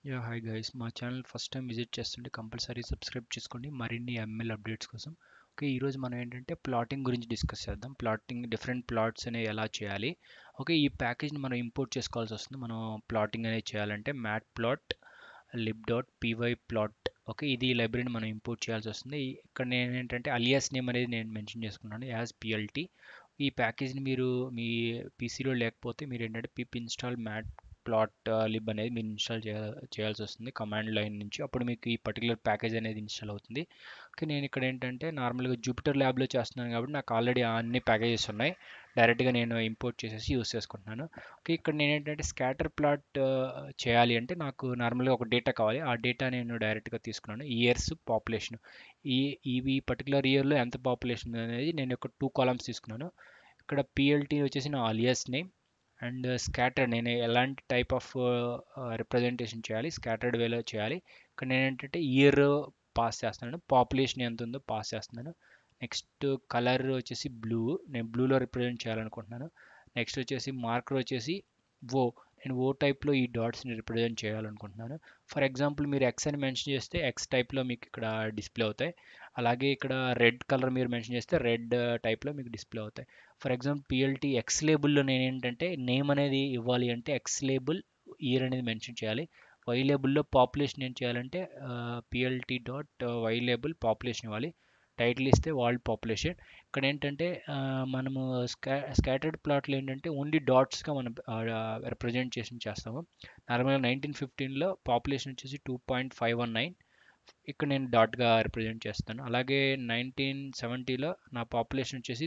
Yeah hi guys, మా channel first time visit చేస్తుంటే compulsory subscribe చేసుకోండి మరిన్ని ఎంఎల్ అప్డేట్స్ కోసం. ఓకే, ఈరోజు మనం ఏంటంటే ప్లాటింగ్ గురించి డిస్కస్ చేద్దాం. ప్లాటింగ్ డిఫరెంట్ ప్లాట్స్ అనేవి ఎలా చేయాలి. ఓకే, ఈ ప్యాకేజ్ని మనం ఇంపోర్ట్ చేసుకోవాల్సి వస్తుంది. మనం ప్లాటింగ్ అనేది చేయాలంటే matplotlib.pyplot. ఓకే, ఇది లైబ్రరీని మనం ఇంపోర్ట్ చేయాల్సి వస్తుంది. ఇక్కడ నేను ఏంటంటే అలియాస్ నేమ్ అనేది నేను మెన్షన్ చేసుకున్నాను యాజ్ పిఎల్టీ. ఈ ప్యాకేజ్ని మీరు మీ పీసీలో లేకపోతే మీరు ఏంటంటే pip install matplotlib అనేది మీరు ఇన్స్టాల్ చేయాల్సి వస్తుంది కమాండ్ లైన్ నుంచి. అప్పుడు మీకు ఈ పర్టికులర్ ప్యాకేజ్ అనేది ఇన్స్టాల్ అవుతుంది. ఓకే, నేను ఇక్కడ ఏంటంటే నార్మల్గా జూపిటర్ ల్యాబ్లో చేస్తున్నాను కాబట్టి నాకు ఆల్రెడీ అన్ని ప్యాకేజెస్ ఉన్నాయి. డైరెక్ట్గా నేను ఇంపోర్ట్ చేసేసి యూస్ చేసుకుంటున్నాను. ఓకే, ఇక్కడ నేను ఏంటంటే స్కాటర్ ప్లాట్ చేయాలి అంటే నాకు నార్మల్గా ఒక డేటా కావాలి. ఆ డేటా నేను డైరెక్ట్గా తీసుకున్నాను. ఇయర్స్ పాపులేషన్, ఈ ఈ పర్టికులర్ ఇయర్లో ఎంత పాపులేషన్ అనేది నేను ఒక 2 కాలమ్స్ తీసుకున్నాను. ఇక్కడ పిఎల్టీ వచ్చేసి నా అలియాస్ నేమ్ అండ్ స్కాటర్డ్ నేను ఎలాంటి టైప్ ఆఫ్ రిప్రజెంటేషన్ చేయాలి, స్కాటర్డ్ వేలో చేయాలి. ఇక్కడ నేను ఏంటంటే ఇయర్ పాస్ చేస్తున్నాను, పాపులేషన్ ఎంత ఉందో పాస్ చేస్తున్నాను. నెక్స్ట్ కలర్ వచ్చేసి బ్లూ, నేను బ్లూలో రిప్రజెంట్ చేయాలనుకుంటున్నాను. నెక్స్ట్ వచ్చేసి మార్కర్ వచ్చేసి ఓ, నేను ఓ టైప్లో ఈ డాట్స్ని రిప్రజెంట్ చేయాలనుకుంటున్నాను. ఫర్ ఎగ్జాంపుల్ మీరు ఎక్స్ అని మెన్షన్ చేస్తే ఎక్స్ టైప్లో మీకు ఇక్కడ డిస్ప్లే అవుతాయి. అలాగే ఇక్కడ రెడ్ కలర్ మీరు మెన్షన్ చేస్తే రెడ్ టైప్లో మీకు డిస్ప్లే అవుతాయి. ఫర్ ఎగ్జాంపుల్ పిఎల్టీ ఎక్స్ లేబుల్లో నేను ఏంటంటే నేమ్ అనేది ఇవ్వాలి అంటే ఎక్స్ లేబుల్ ఇయర్ అనేది మెన్షన్ చేయాలి. వై లేబుల్లో పాపులేషన్ ఏం చేయాలంటే PLT dot Y label population ఇవ్వాలి. టైటిల్ ఇస్తే వరల్డ్ పాపులేషన్. ఇక్కడ ఏంటంటే మనము స్కాటర్డ్ ప్లాట్లు ఏంటంటే ఓన్లీ డాట్స్గా మనం రిప్రజెంటేషన్ చేస్తాము. నార్మల్గా 1915లో పాపులేషన్ వచ్చేసి 2.519, ఇక్కడ నేను డాట్గా రిప్రజెంట్ చేస్తాను. అలాగే 1970లో నా పాపులేషన్ వచ్చేసి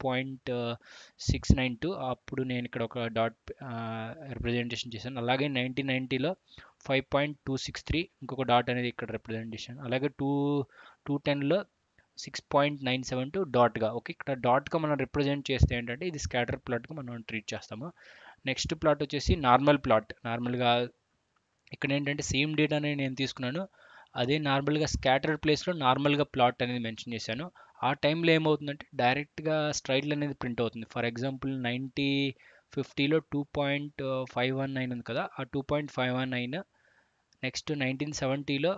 3.692, అప్పుడు నేను ఇక్కడ ఒక డాట్ రిప్రజెంటేషన్ చేశాను. అలాగే 1990లో 5.263, ఇంకొక డాట్ అనేది ఇక్కడ రిప్రజెంట్ చేశాను. అలాగే 2010లో 6.972 డాట్గా. ఓకే, ఇక్కడ డాట్గా మనం రిప్రజెంట్ చేస్తే ఏంటంటే ఇది స్కాటర్ ప్లాట్గా మనం ట్రీట్ చేస్తాము. నెక్స్ట్ ప్లాట్ వచ్చేసి నార్మల్ ప్లాట్. నార్మల్గా ఇక్కడ ఏంటంటే సేమ్ డేటాని నేను తీసుకున్నాను, అదే నార్మల్గా స్కాటర్ ప్లేస్లో నార్మల్గా ప్లాట్ అనేది మెన్షన్ చేశాను. ఆ టైంలో ఏమవుతుందంటే డైరెక్ట్గా స్ట్రైట్ లైన్ అనేది ప్రింట్ అవుతుంది. ఫర్ ఎగ్జాంపుల్ 1950లో 2.519 ఉంది కదా, ఆ 2.519. నెక్స్ట్ 1970లో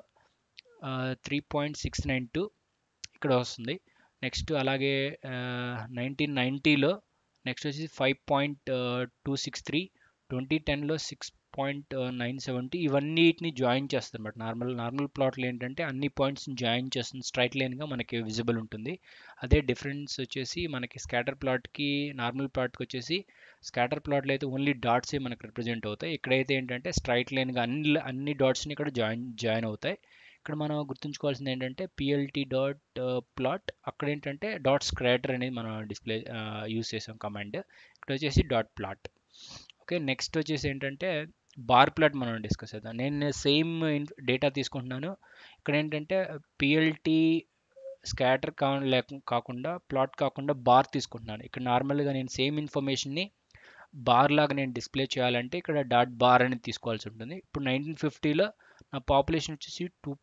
3.692 ఇక్కడ వస్తుంది. నెక్స్ట్ అలాగే 1990లో నెక్స్ట్ వచ్చి 5.263, 2010లో 6.970. ఇవన్నిటిని జాయిన్ చేస్తుంది అనమాట. నార్మల్ ప్లాట్లు ఏంటంటే అన్ని పాయింట్స్ని జాయిన్ చేస్తుంది, స్ట్రైట్ లైన్గా మనకి విజిబుల్ ఉంటుంది. అదే డిఫరెన్స్ వచ్చేసి మనకి స్కాటర్ ప్లాట్కి నార్మల్ ప్లాట్కి వచ్చేసి స్కాటర్ ప్లాట్లో అయితే ఓన్లీ డాట్సే మనకి రిప్రజెంట్ అవుతాయి. ఇక్కడైతే ఏంటంటే స్ట్రైట్ లైన్గా అన్ని డాట్స్ని ఇక్కడ జాయిన్ అవుతాయి. ఇక్కడ మనం గుర్తుంచుకోవాల్సింది ఏంటంటే పిఎల్టీ డాట్ ప్లాట్, అక్కడ ఏంటంటే డాట్ స్క్రాటర్ అనేది మనం డిస్ప్లే యూస్ చేసాం కమాండ్. ఇక్కడ వచ్చేసి డాట్ ప్లాట్. ఓకే, నెక్స్ట్ వచ్చేసి ఏంటంటే బార్ ప్లాట్ మనం డిస్కస్ చేద్దాం. నేను సేమ్ డేటా తీసుకుంటున్నాను. ఇక్కడ ఏంటంటే పిఎల్టీ స్కాటర్ కాకుండా ప్లాట్ కాకుండా బార్ తీసుకుంటున్నాను. ఇక్కడ నార్మల్గా నేను సేమ్ ఇన్ఫర్మేషన్ని బార్ లాగా నేను డిస్ప్లే చేయాలంటే ఇక్కడ డాట్ బార్ అనేది తీసుకోవాల్సి ఉంటుంది. ఇప్పుడు 1950లో నా పాపులేషన్ వచ్చేసి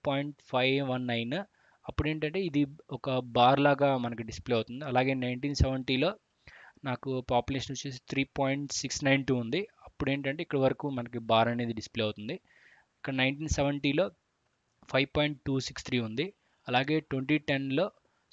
2.519, అప్పుడు ఏంటంటే ఇది ఒక బార్ లాగా మనకి డిస్ప్లే అవుతుంది. అలాగే 1970లో నాకు పాపులేషన్ వచ్చేసి 3.692 ఉంది, అప్పుడు ఏంటంటే ఇక్కడ వరకు మనకి బార్ అనేది డిస్ప్లే అవుతుంది. ఇక్కడ 1970లో 5.263 ఉంది. అలాగే 2010లో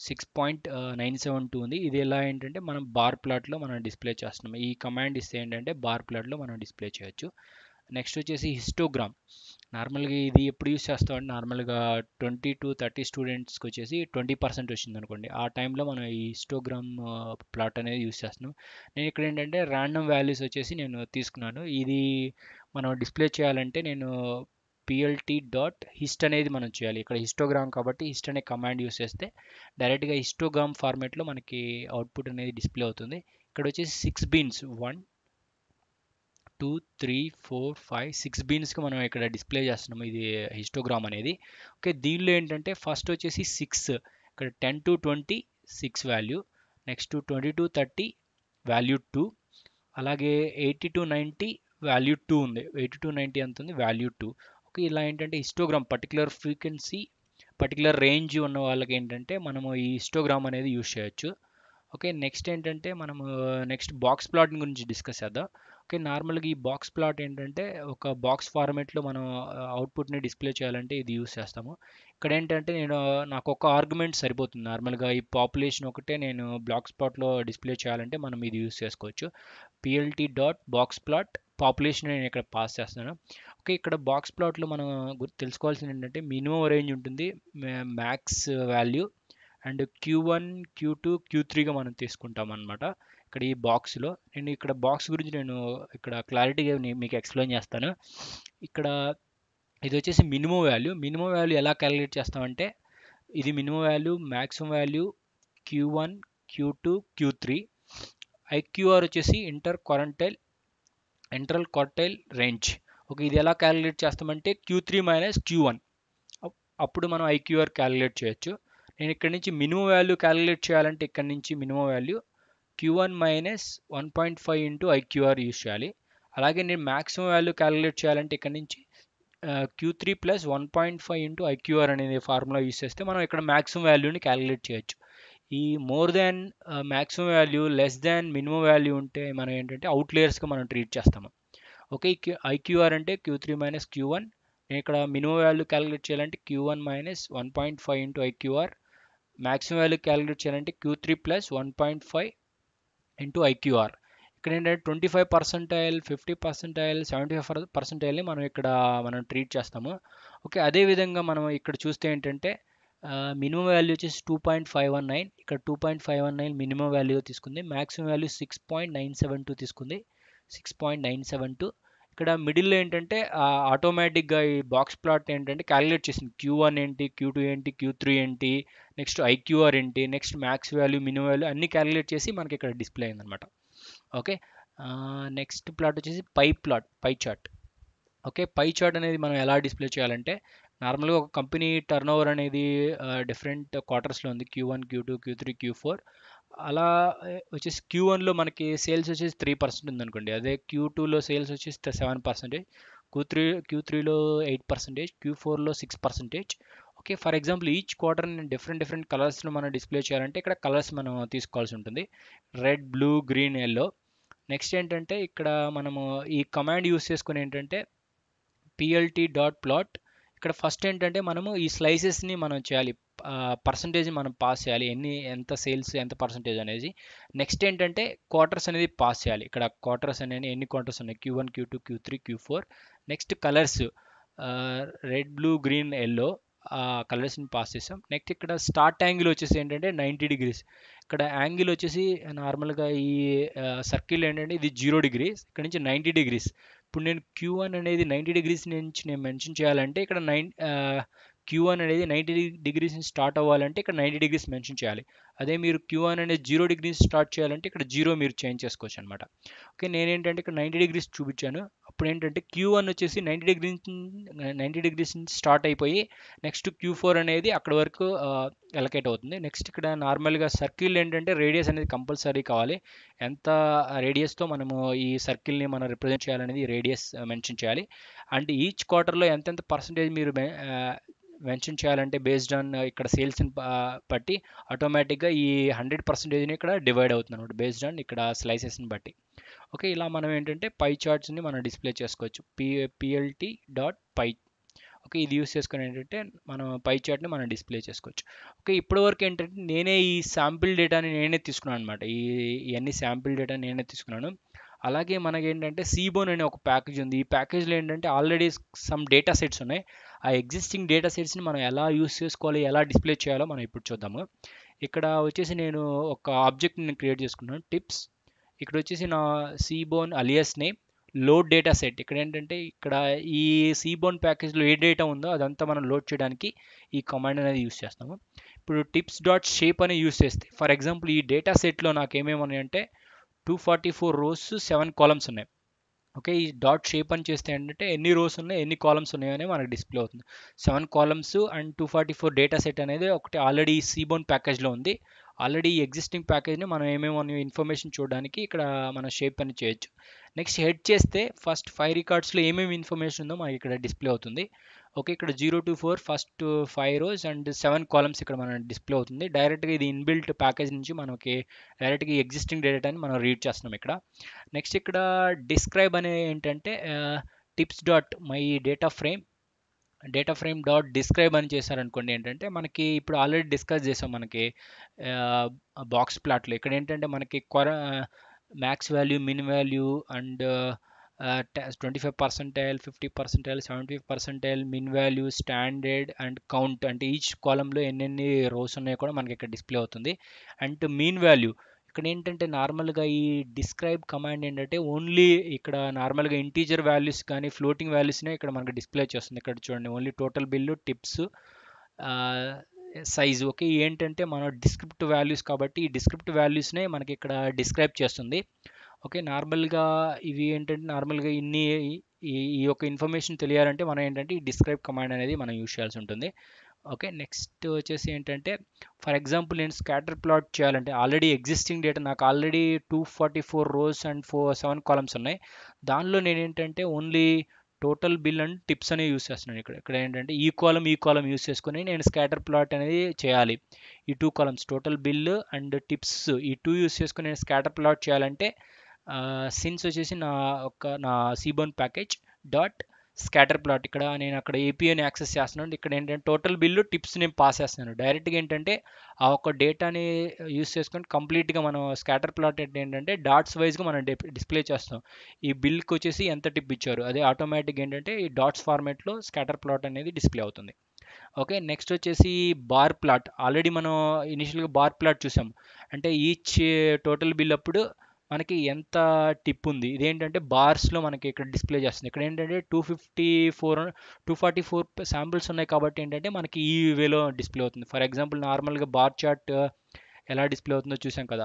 6.972 ఉంది. ఇది ఎలా ఏంటంటే మనం బార్ ప్లాట్లో మనం డిస్ప్లే చేస్తున్నాం. ఈ కమాండ్ ఇస్తే ఏంటంటే బార్ ప్లాట్లో మనం డిస్ప్లే చేయొచ్చు. నెక్స్ట్ వచ్చేసి హిస్టోగ్రామ్. నార్మల్గా ఇది ఎప్పుడు యూస్ చేస్తామంటే నార్మల్గా 20 to 30 స్టూడెంట్స్కి వచ్చేసి 20% వచ్చింది అనుకోండి, ఆ టైంలో మనం ఈ హిస్టోగ్రామ్ ప్లాట్ అనేది యూస్ చేస్తున్నాం. నేను ఇక్కడ ఏంటంటే ర్యాండమ్ వాల్యూస్ వచ్చేసి నేను తీసుకున్నాను. ఇది మనం డిస్ప్లే చేయాలంటే నేను పిఎల్టీ డాట్ హిస్ట్ అనేది మనం చేయాలి. ఇక్కడ హిస్టోగ్రామ్ కాబట్టి హిస్ట్ అనే కమాండ్ యూస్ చేస్తే డైరెక్ట్గా హిస్టోగ్రామ్ ఫార్మేట్లో మనకి అవుట్పుట్ అనేది డిస్ప్లే అవుతుంది. ఇక్కడ వచ్చేసి 6 బీన్స్ 1 2 3 4 5 6 బీన్స్కి మనం ఇక్కడ డిస్ప్లే చేస్తున్నాము ఇది హిస్టోగ్రామ్ అనేది. ఓకే, దీనిలో ఏంటంటే ఫస్ట్ వచ్చేసి 6, ఇక్కడ 10 to 20 6 value, next 20 to 30 value 2, అలాగే 80 to 90 వాల్యూ 2 ఉంది. 80 to 90 ఎంత ఉంది, వాల్యూ 2. ఓకే, ఇలా ఏంటంటే histogram particular frequency particular range ఉన్న వాళ్ళకి ఏంటంటే మనము ఈ హిస్టోగ్రామ్ అనేది యూస్ చేయొచ్చు. ఓకే, నెక్స్ట్ ఏంటంటే మనము నెక్స్ట్ బాక్స్ ప్లాట్ గురించి డిస్కస్ చేద్దాం. ఓకే. నార్మల్‌గా ఈ బాక్స్ ప్లాట్ ఏంటంటే, ఒక బాక్స్ ఫార్మాట్‌లో మనం అవుట్‌పుట్‌ని డిస్‌ప్లే చేయాలంటే ఇది యూజ్ చేస్తాము. ఇక్కడేంటంటే నాకొక ఆర్గ్యుమెంట్ సరిపోతుంది. నార్మల్‌గా ఈ పాపులేషన్ ఒకటే నేను బ్లాక్ స్పాట్‌లో డిస్‌ప్లే చేయాలంటే మనం ఇది యూజ్ చేసుకోవచ్చు. PLT dot box plot population నేను ఇక్కడ పాస్ చేస్తున్నాను. ఓకే. ఇక్కడ బాక్స్ ప్లాట్‌లో మనం తెలుసుకోవాల్సింది ఏంటంటే, మినిమమ్ రేంజ్ ఉంటుంది. Max value and Q one, Q two, క్యూ3గా మనం తీసుకుంటామన్నమాట. ఇక్కడ ఈ బాక్స్‌లో నేను ఇక్కడ బాక్స్ గురించి నేను ఇక్కడ క్లారిటీగా మీకు ఎక్స్‌ప్లెయిన్ చేస్తాను. ఇక్కడ ఇది వచ్చేసి మినిమమ్ వాల్యూ. మినిమమ్ వాల్యూ ఎలా క్యాలిక్యులేట్ చేస్తామంటే, ఇది minimum value, maximum value Q one, క్యూ2, క్యూ3. ఐక్యూఆర్ వచ్చేసి ఇంటరల్ క్వార్టైల్ రేంజ్. ఓకే. ఇది ఎలా క్యాలిక్యులేట్ చేస్తామంటే క్యూ3 మైనస్ క్యూ1. అప్పుడు మనం ఐక్యూఆర్ క్యాలిక్యులేట్ చేయొచ్చు. నేను ఇక్కడ నుంచి మినిమం వాల్యూ క్యాలిక్యులేట్ చేయాలంటే ఇక్కడ నుంచి minimum value Q one minus 1.5 into IQR use చేయాలి. అలాగే నేను మాక్సిమం వాల్యూ క్యాలిక్యులేట్ చేయాలంటే ఇక్కడ నుంచి క్యూ3 ప్లస్ 1.5 ఇంటూ ఐక్యూఆర్ అనేది ఫార్ములా యూస్ చేస్తే మనం ఇక్కడ మాక్సిమం వాల్యూని క్యాలిక్యులేట్ చేయొచ్చు. ఈ more than maximum value less than minimum value ఉంటే మనం ఏంటంటే అవుట్లేయర్స్గా మనం ట్రీట్ చేస్తాము. ఓకే. ఐక్యూఆర్ అంటే క్యూ3 మైనస్ క్యూ1. నేను ఇక్కడ మినిమం వాల్యూ క్యాలిక్యులేట్ చేయాలంటే Q one minus 1.5 into IQR. Maximum value calculate చేయాలంటే క్యూ3 ప్లస్ 1.5 ఇంటూ ఐక్యూఆర్. ఇక్కడ ఏంటంటే 25%, 50%, 75%ని మనం ట్రీట్ చేస్తాము. ఓకే. అదేవిధంగా మనం ఇక్కడ చూస్తే ఏంటంటే మినిమం వాల్యూ వచ్చేసి 2.519. ఇక్కడ 2.519 మినిమం వాల్యూ తీసుకుంది. మాక్సిమం వాల్యూ 6.972 తీసుకుంది. 6.972. ఇక్కడ మిడిల్లో ఏంటంటే ఆటోమేటిక్గా ఈ బాక్స్ ప్లాట్ ఏంటంటే క్యాలిక్యులేట్ చేసింది. క్యూ1 ఏంటి, క్యూ2 ఏంటి, క్యూ3 ఏంటి, నెక్స్ట్ ఐక్యూఆర్ ఏంటి, next max value, minimum value అన్ని క్యాలిక్యులేట్ చేసి మనకి ఇక్కడ డిస్ప్లే అయిందనమాట. ఓకే. నెక్స్ట్ ప్లాట్ వచ్చేసి pie chart. Okay. Pie chart అనేది మనం ఎలా డిస్ప్లే చేయాలంటే, నార్మల్గా ఒక కంపెనీ టర్న్ ఓవర్ అనేది డిఫరెంట్ క్వార్టర్స్లో ఉంది. క్యూ1, క్యూ2, క్యూ3, క్యూ4. అలా వచ్చేసి క్యూ1లో మనకి సేల్స్ వచ్చేసి 3% ఉందనుకోండి. అదే క్యూ2లో సేల్స్ వచ్చేసి 7%, క్యూ3లో 8%, క్యూ4లో 6%. Okay. For example each quarter different కలర్స్లో మనం డిస్ప్లే చేయాలంటే ఇక్కడ కలర్స్ మనం తీసుకోవాల్సి ఉంటుంది. Red, blue, green, yellow. Next ఏంటంటే ఇక్కడ మనము ఈ కమాండ్ యూస్ చేసుకుని ఏంటంటే పిఎల్టీ డాట్ ప్లాట్. ఇక్కడ ఫస్ట్ ఏంటంటే మనము ఈ స్లైసెస్ని మనం చేయాలి. పర్సంటేజ్ మనం పాస్ చేయాలి. ఎంత సేల్స్ ఎంత పర్సంటేజ్ అనేది. నెక్స్ట్ ఏంటంటే క్వార్టర్స్ అనేది పాస్ చేయాలి. ఇక్కడ క్వార్టర్స్ అనేది ఎన్ని క్వార్టర్స్ ఉన్నాయి, క్యూ1, క్యూ2, క్యూ3, క్యూ4. Next colours red, blue, green, yellow కలర్స్ని పాస్ చేసాం. నెక్స్ట్ ఇక్కడ స్టార్ట్ యాంగిల్ వచ్చేసి ఏంటంటే 90 డిగ్రీస్. ఇక్కడ యాంగిల్ వచ్చేసి నార్మల్గా ఈ సర్కిల్ ఏంటంటే ఇది 0 డిగ్రీస్, ఇక్కడ నుంచి 90 డిగ్రీస్. ఇప్పుడు నేను క్యూ1 అనేది 90 డిగ్రీస్ నుంచి నేను మెన్షన్ చేయాలంటే ఇక్కడ క్యూ1 అనేది 90 డిగ్రీస్ నుంచి స్టార్ట్ అవ్వాలంటే ఇక్కడ 90 డిగ్రీస్ మెన్షన్ చేయాలి. అదే మీరు క్యూ1 అనేది 0 డిగ్రీస్ స్టార్ట్ చేయాలంటే ఇక్కడ 0 మీరు చేంజ్ చేసుకోవచ్చు అనమాట. ఓకే. నేనేంటంటే ఇక్కడ 90 డిగ్రీస్ చూపించాను. అప్పుడు ఏంటంటే క్యూ1 వచ్చేసి 90 డిగ్రీస్ నుంచి స్టార్ట్ అయిపోయి నెక్స్ట్ క్యూ4 అనేది అక్కడ వరకు ఎలకేట్ అవుతుంది. నెక్స్ట్ ఇక్కడ నార్మల్గా సర్కిల్ ఏంటంటే రేడియస్ అనేది కంపల్సరీ కావాలి. ఎంత రేడియస్తో మనము ఈ సర్కిల్ని మనం రిప్రజెంట్ చేయాలనేది రేడియస్ మెన్షన్ చేయాలి. అండ్ ఈచ్ క్వార్టర్లో ఎంతెంత పర్సంటేజ్ మీరు మెన్షన్ చేయాలంటే బేస్డ్ ఆన్ ఇక్కడ సేల్స్ని బట్టి ఆటోమేటిక్గా ఈ 100%ని ఇక్కడ డివైడ్ అవుతుంది అనమాట, బేస్డ్ ఆన్ ఇక్కడ స్లైసెస్ని బట్టి. ఓకే. ఇలా మనం ఏంటంటే పై చార్ట్స్ని మనం డిస్ప్లే చేసుకోవచ్చు. PLT dot pie. ఓకే. ఇది యూస్ చేసుకుని ఏంటంటే మనం పై చార్ట్ని మనం డిస్ప్లే చేసుకోవచ్చు. ఓకే. ఇప్పటి వరకు ఏంటంటే నేనే ఈ శాంపిల్ డేటాని నేనే తీసుకున్నాను అనమాట. ఇవన్నీ శాంపిల్ డేటా నేనే తీసుకున్నాను. అలాగే మనకేంటంటే సీబోన్ అనే ఒక ప్యాకేజ్ ఉంది. ఈ ప్యాకేజ్లో ఏంటంటే ఆల్రెడీ సమ్ డేటా సెట్స్ ఉన్నాయి. ఆ ఎగ్జిస్టింగ్ డేటా సెట్స్ని మనం ఎలా యూస్ చేసుకోవాలి, ఎలా డిస్ప్లే చేయాలో మనం ఇప్పుడు చూద్దాము. ఇక్కడ వచ్చేసి నేను ఒక ఆబ్జెక్ట్ని క్రియేట్ చేసుకున్నాను, టిప్స్. ఇక్కడ వచ్చేసి నా seaborn alias name, load data set. ఇక్కడ ఏంటంటే ఇక్కడ ఈ సీబోన్ ప్యాకేజ్లో ఏ డేటా ఉందో అదంతా మనం లోడ్ చేయడానికి ఈ కమాండ్ అనేది యూస్ చేస్తాము. ఇప్పుడు టిప్స్ డాట్ షేప్ అని యూస్ చేస్తే, ఫర్ ఎగ్జాంపుల్ ఈ డేటా సెట్లో నాకు ఏమేమి ఉన్నాయంటే 244 రోస్ 7 కాలమ్స్ ఉన్నాయి. ఓకే. ఈ డాట్ షేప్ అని చేస్తే ఏంటంటే ఎన్ని రోస్ ఉన్నాయి, ఎన్ని కాలమ్స్ ఉన్నాయని మనకు డిస్ప్లే అవుతుంది. 7 కాలమ్స్ అండ్ 244 డేటా సెట్ అనేది ఒకటి ఆల్రెడీ సీబోన్ ప్యాకేజ్లో ఉంది. ఆల్రెడీ ఎగ్జిస్టింగ్ ప్యాకేజ్ని మనం ఏమేమి ఇన్ఫర్మేషన్ చూడడానికి ఇక్కడ మనం షేప్ అని చేయొచ్చు. నెక్స్ట్ హెడ్ చేస్తే ఫస్ట్ 5 రికార్డ్స్లో ఏమేమి ఇన్ఫర్మేషన్ ఉందో మనకి ఇక్కడ డిస్ప్లే అవుతుంది. ఓకే, ఇక్కడ 0 to 4 first 5 rows and 7 columns ఇక్కడ మన డిస్ప్లే అవుతుంది. డైరెక్ట్గా ఇది ఇన్బిల్ట్ ప్యాకేజ్ నుంచి మనకి డైరెక్ట్గా ఎగ్జిస్టింగ్ డేటాని మనం రీడ్ చేస్తున్నాం ఇక్కడ. నెక్స్ట్ ఇక్కడ డిస్క్రైబ్ అనే ఏంటంటే tips dot my data frame dot describe అని చేశారనుకోండి, ఏంటంటే మనకి ఇప్పుడు ఆల్రెడీ డిస్కస్ చేసాం మనకి బాక్స్ ప్లాట్లో. ఇక్కడ ఏంటంటే మనకి max value, min value and 25%, 50%, 75%, min value, standard and count, అంటే ఈచ్ కాలంలో ఎన్నెన్ని రోస్ ఉన్నాయో కూడా మనకి ఇక్కడ డిస్ప్లే అవుతుంది. అండ్ మీన్ వాల్యూ ఇక్కడ ఏంటంటే నార్మల్గా ఈ డిస్క్రైబ్ కమాండ్ ఏంటంటే ఓన్లీ ఇక్కడ నార్మల్గా ఇంటీజర్ వాల్యూస్ కానీ ఫ్లోటింగ్ వాల్యూస్నే ఇక్కడ మనకి డిస్ప్లే చేస్తుంది. ఇక్కడ చూడండి only total bill, tips, size. Okay, ఏంటంటే మన డిస్క్రిప్టివ్ వాల్యూస్ కాబట్టి ఈ డిస్క్రిప్టివ్ వాల్యూస్నే మనకి ఇక్కడ డిస్క్రైబ్ చేస్తుంది. ఓకే, నార్మల్గా ఇవి ఏంటంటే నార్మల్గా ఈ యొక్క ఇన్ఫర్మేషన్ తెలియాలంటే మనం ఏంటంటే ఈ డిస్క్రైబ్ కమాండ్ అనేది మనం యూజ్ చేయాల్సి ఉంటుంది. ఓకే, నెక్స్ట్ వచ్చేసి ఏంటంటే ఫర్ ఎగ్జాంపుల్ నేను స్కాటర్ ప్లాట్ చేయాలంటే ఆల్రెడీ ఎగ్జిస్టింగ్ డేటా నాకు ఆల్రెడీ 244 రోస్ అండ్ 7 కాలమ్స్ ఉన్నాయి. దానిలో నేను ఏంటంటే only total bill and tips అనేవి యూస్ చేస్తున్నాను. ఇక్కడ ఏంటంటే ఈ కాలం యూస్ చేసుకొని నేను స్కాటర్ ప్లాట్ అనేది చేయాలి. ఈ 2 columns total bill and tips ఈ 2 యూస్ చేసుకొని నేను స్కాటర్ ప్లాట్ చేయాలంటే సిన్స్ వచ్చేసి నా seaborn package dot scatter plot, ఇక్కడ నేను అక్కడ ఏపీఐని యాక్సెస్ చేస్తున్నాను. ఇక్కడ ఏంటంటే టోటల్ బిల్లు, టిప్స్ నేను పాస్ చేస్తున్నాను. డైరెక్ట్గా ఏంటంటే ఆ ఒక్క డేటాని యూస్ చేసుకొని కంప్లీట్గా మనం స్కాటర్ ప్లాట్ ఏంటంటే డాట్స్ వైజ్గా మనం డిస్ప్లే చేస్తాం. ఈ బిల్కి వచ్చేసి ఎంత టిప్ ఇచ్చారు అదే ఆటోమేటిక్ ఏంటంటే ఈ డాట్స్ ఫార్మేట్లో స్కాటర్ ప్లాట్ అనేది డిస్ప్లే అవుతుంది. ఓకే, నెక్స్ట్ వచ్చేసి బార్ ప్లాట్. ఆల్రెడీ మనం ఇనిషియల్గా బార్ ప్లాట్ చూసాం, అంటే ఈచ్ టోటల్ బిల్ అప్పుడు మనకి ఎంత టిప్ ఉంది ఇదేంటంటే బార్స్లో మనకి ఇక్కడ డిస్ప్లే చేస్తుంది. ఇక్కడ ఏంటంటే 244 శాంపిల్స్ ఉన్నాయి కాబట్టి ఏంటంటే మనకి ఈ వేలో డిస్ప్లే అవుతుంది. ఫర్ ఎగ్జాంపుల్ నార్మల్గా బార్ చార్ట్ ఎలా డిస్ప్లే అవుతుందో చూసాం కదా,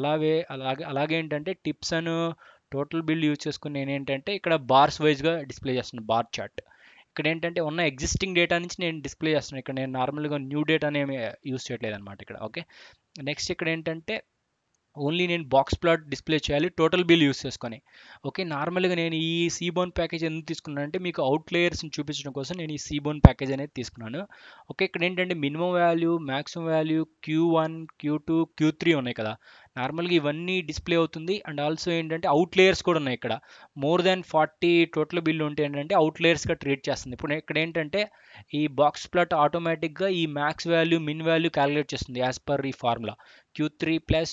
అలాగే ఏంటంటే టిప్స్ అని టోటల్ బిల్ యూజ్ చేసుకుని నేను ఏంటంటే ఇక్కడ బార్స్ వైజ్గా డిస్ప్లే చేస్తున్నాను బార్ చార్ట్. ఇక్కడ ఏంటంటే ఉన్న ఎగ్జిస్టింగ్ డేటా నుంచి నేను డిస్ప్లే చేస్తున్నాను. ఇక్కడ నేను నార్మల్గా న్యూ డేటాని ఏమి యూజ్ చేయట్లేదు అనమాట ఇక్కడ. ఓకే, నెక్స్ట్ ఇక్కడ ఏంటంటే ఓన్లీ నేను బాక్స్ ప్లాట్ డిస్ప్లే చేయాలి టోటల్ బిల్ యూస్ చేసుకొని. ఓకే, నార్మల్గా నేను ఈ సీబోర్న్ ప్యాకేజ్ ఎందుకు తీసుకున్నాను అంటే మీకు అవుట్ లేయర్స్ని చూపించడం కోసం నేను ఈ సీబోర్న్ ప్యాకేజ్ అనేది తీసుకున్నాను. ఓకే, ఇక్కడ ఏంటంటే minimum value, maximum value, Q1, Q2, Q3 ఉన్నాయి కదా, నార్మల్గా ఇవన్నీ డిస్ప్లే అవుతుంది. అండ్ ఆల్సో ఏంటంటే అవుట్ లేయర్స్ కూడా ఉన్నాయి. ఇక్కడ మోర్ దాన్ 40 టోటల్ బిల్ ఉంటే ఏంటంటే అవుట్ లేయర్స్గా ట్రీట్ చేస్తుంది. ఇప్పుడు ఇక్కడ ఏంటంటే ఈ బాక్స్ ప్లాట్ ఆటోమేటిక్గా ఈ max value, min value calculate చేస్తుంది యాజ్ పర్ ఈ formula. Q3 plus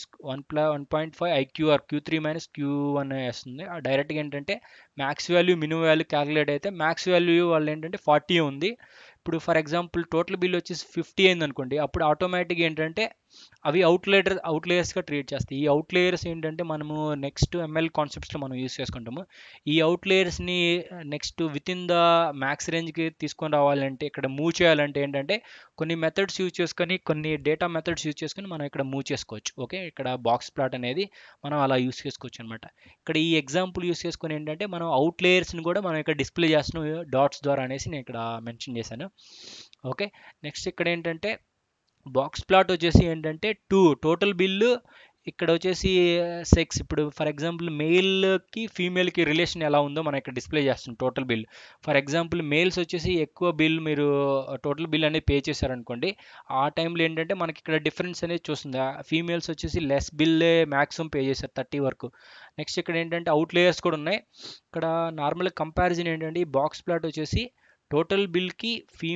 1.5 IQR, Q3 minus Q1 వేస్తుంది. డైరెక్ట్గా ఏంటంటే max value, minimum value calculate అయితే మ్యాక్స్ వాల్యూ వాళ్ళు ఏంటంటే 40 ఉంది. ఇప్పుడు ఫర్ ఎగ్జాంపుల్ టోటల్ బిల్ వచ్చేసి 50 అయింది అనుకోండి, అప్పుడు ఆటోమేటిక్గా ఏంటంటే అవి అవుట్లేయర్స్గా ట్రీట్ చేస్తాయి. ఈ అవుట్లేయర్స్ ఏంటంటే మనము నెక్స్ట్ ML కాన్సెప్ట్స్లో మనం యూస్ చేసుకుంటాము. ఈ అవుట్లేయర్స్ని next within the max రేంజ్కి తీసుకొని రావాలంటే ఇక్కడ మూవ్ చేయాలంటే ఏంటంటే కొన్ని మెథడ్స్ యూజ్ చేసుకొని, కొన్ని డేటా మెథడ్స్ యూజ్ చేసుకొని మనం ఇక్కడ మూవ్ చేసుకోవచ్చు. ఓకే, ఇక్కడ బాక్స్ ప్లాట్ అనేది మనం అలా యూస్ చేసుకోవచ్చు అనమాట. ఇక్కడ ఈ ఎగ్జాంపుల్ యూస్ చేసుకొని ఏంటంటే మనం అవుట్లేయర్స్ని కూడా మనం ఇక్కడ డిస్ప్లే చేస్తున్నాం డాట్స్ ద్వారా అనేసి నేను ఇక్కడ మెన్షన్ చేశాను. ఓకే, నెక్స్ట్ ఇక్కడ ఏంటంటే బాక్స్ ప్లాట్ వచ్చేసి ఏంటంటే టోటల్ బిల్లు, ఇక్కడ వచ్చేసి సెక్స్. ఇప్పుడు ఫర్ ఎగ్జాంపుల్ మెయిల్కి ఫీమేల్కి రిలేషన్ ఎలా ఉందో మనం ఇక్కడ డిస్ప్లే చేస్తుంది total bill. For example males వచ్చేసి ఎక్కువ బిల్ మీరు టోటల్ బిల్ అనేది పే చేశారనుకోండి, ఆ టైంలో ఏంటంటే మనకి ఇక్కడ డిఫరెన్స్ అనేది చూస్తుంది. ఫీమేల్స్ వచ్చేసి లెస్ బిల్లే మ్యాక్సిమం పే చేశారు 30 వరకు. నెక్స్ట్ ఇక్కడ ఏంటంటే అవుట్ లేయర్స్ కూడా ఉన్నాయి. ఇక్కడ నార్మల్ కంపారిజన్ ఏంటంటే ఈ బాక్స్ ప్లాట్ వచ్చేసి టోటల్ బిల్కి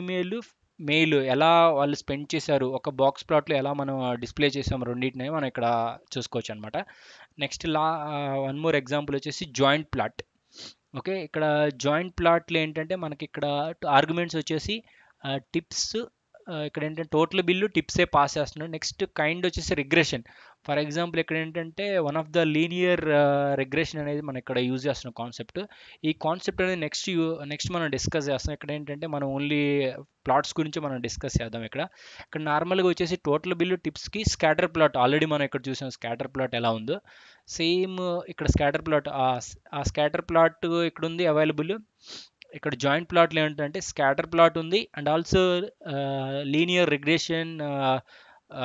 మెయిల్ ఎలా వాళ్ళు స్పెండ్ చేశారు ఒక బాక్స్ ప్లాట్లో ఎలా మనం డిస్ప్లే చేసాము రెండింటిని మనం ఇక్కడ చూసుకోవచ్చు అనమాట. నెక్స్ట్ వన్ మోర్ ఎగ్జాంపుల్ వచ్చేసి జాయింట్ ప్లాట్. ఓకే, ఇక్కడ జాయింట్ ప్లాట్లు ఏంటంటే మనకి ఇక్కడ ఆర్గ్యుమెంట్స్ వచ్చేసి టిప్స్, ఇక్కడ ఏంటంటే టోటల్ బిల్లు టిప్సే పాస్ చేస్తున్నాడు. నెక్స్ట్ కైండ్ వచ్చేసి రిగ్రెషన్. ఫర్ ఎగ్జాంపుల్ ఇక్కడ ఏంటంటే one of the linear regression అనేది మనం ఇక్కడ యూజ్ చేస్తున్నాం కాన్సెప్ట్. ఈ కాన్సెప్ట్ అనేది నెక్స్ట్ మనం డిస్కస్ చేస్తాం. ఇక్కడ ఏంటంటే మనం ఓన్లీ ప్లాట్స్ గురించి మనం డిస్కస్ చేద్దాం. ఇక్కడ నార్మల్గా వచ్చేసి టోటల్ బిల్లు టిప్స్కి స్కాటర్ ప్లాట్ ఆల్రెడీ మనం ఇక్కడ చూసాం స్కాటర్ ప్లాట్ ఎలా ఉందో సేమ్ ఇక్కడ స్కాటర్ ప్లాట్, ఆ స్కాటర్ ప్లాట్ ఇక్కడ ఉంది అవైలబుల్. ఇక్కడ జాయింట్ ప్లాట్లు ఏంటంటే స్కాటర్ ప్లాట్ ఉంది and also linear regression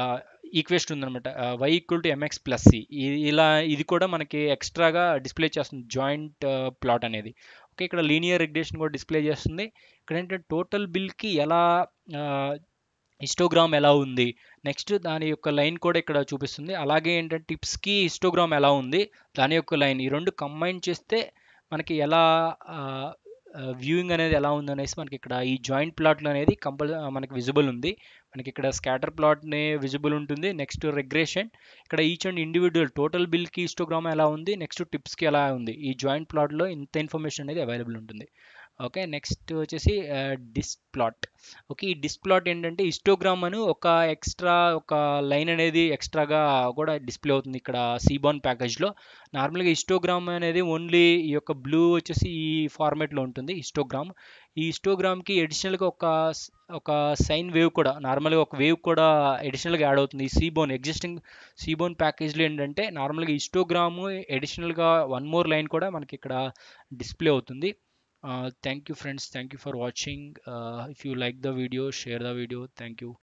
equation ఉందనమాట. y = mx+c. ఇలా ఇది కూడా మనకి ఎక్స్ట్రాగా డిస్ప్లే చేస్తుంది జాయింట్ ప్లాట్ అనేది. ఓకే, ఇక్కడ లీనియర్ రిగ్రెషన్ కూడా డిస్ప్లే చేస్తుంది. ఇక్కడ ఏంటంటే టోటల్ బిల్కి ఎలా హిస్టోగ్రామ్ ఎలా ఉంది, నెక్స్ట్ దాని యొక్క లైన్ కూడా ఇక్కడ చూపిస్తుంది. అలాగే ఏంటంటే టిప్స్కి హిస్టోగ్రామ్ ఎలా ఉంది, దాని యొక్క లైన్, ఈ రెండు కంబైన్ చేస్తే మనకి ఎలా వ్యూయింగ్ అనేది ఎలా ఉందనేసి మనకి ఇక్కడ ఈ జాయింట్ ప్లాట్లు అనేది మనకి విజిబుల్ ఉంది. మనకి ఇక్కడ స్కాటర్ ప్లాట్ని విజిబుల్ ఉంటుంది. నెక్స్ట్ రిగ్రెషన్, ఇక్కడ ఈచ్ అండ్ ఇండివిజువల్ టోటల్ బిల్కి హిస్టోగ్రామ్ ఎలా ఉంది, నెక్స్ట్ టిప్స్కి ఎలా ఉంది, ఈ జాయింట్ ప్లాట్లో ఇంత ఇన్ఫర్మేషన్ అనేది అవైలబుల్ ఉంటుంది. ఓకే, నెక్స్ట్ వచ్చేసి డిస్క్ ప్లాట్. ఓకే, ఈ డిస్క్ ప్లాట్ ఏంటంటే హిస్టోగ్రామ్ అని ఒక ఎక్స్ట్రా ఒక లైన్ అనేది ఎక్స్ట్రాగా కూడా డిస్ప్లే అవుతుంది ఇక్కడ సీబార్న్ ప్యాకేజ్లో. నార్మల్గా హిస్టోగ్రామ్ అనేది ఓన్లీ ఈ యొక్క బ్లూ వచ్చేసి ఈ ఫార్మేట్లో ఉంటుంది హిస్టోగ్రామ్. ఈ హిస్టోగ్రామ్కి అడిషనల్గా ఒక సైన్ వేవ్ కూడా, నార్మల్గా ఒక వేవ్ కూడా అడిషనల్గా యాడ్ అవుతుంది. ఈ ఎగ్జిస్టింగ్ సీబోన్ ప్యాకేజ్లో ఏంటంటే నార్మల్గా హిస్టోగ్రాము అడిషనల్గా వన్ మోర్ లైన్ కూడా మనకి ఇక్కడ డిస్ప్లే అవుతుంది. Thank you friends, thank you for watching. If you like the video, share the video. Thank you.